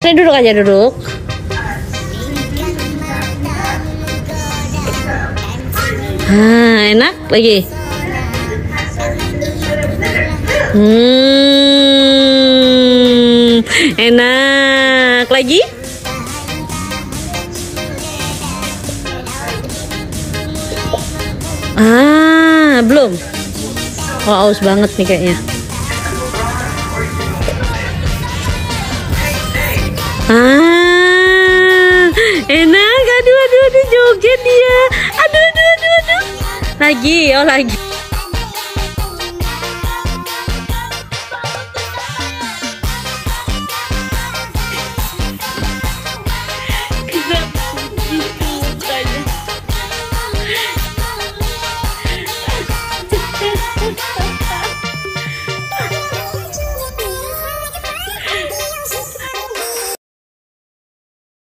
Sini duduk aja, duduk. Enak lagi. Enak lagi. Belum. Oh, aus banget nih kayaknya. Enak. Aduh, joget dia. Aduh. Lagi, lagi.